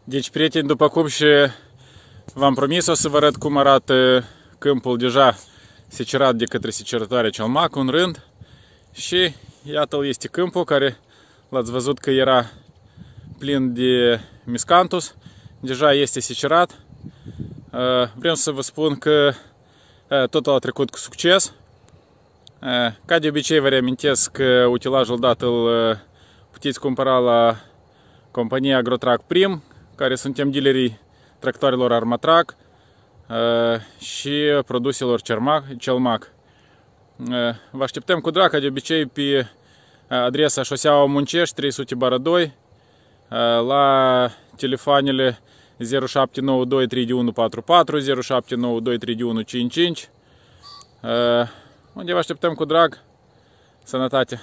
Deci, prieteni, după cum și v-am promis, o să vă arăt cum arată câmpul deja secerat de către secerătoarea Celmac, un rând. Și iată-l, este câmpul care l-ați văzut că era plin de miscanthus. Deja este secerat. Vreau să vă spun că totul a trecut cu succes. Ca de obicei vă reamintesc că utilajul dat îl puteți cumpăra la compania Agrotrac Prim, care suntem dealerii tractoarelor Armatrac și produselor Celmac. Vă așteptăm cu drag, ca de obicei, pe adresa Șoseaua Muncești 300/2 la telefoanele 0792 3144, 0792 3155, unde vă așteptăm cu drag. Sănătate!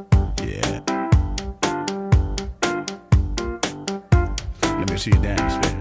Let me see you dance, baby.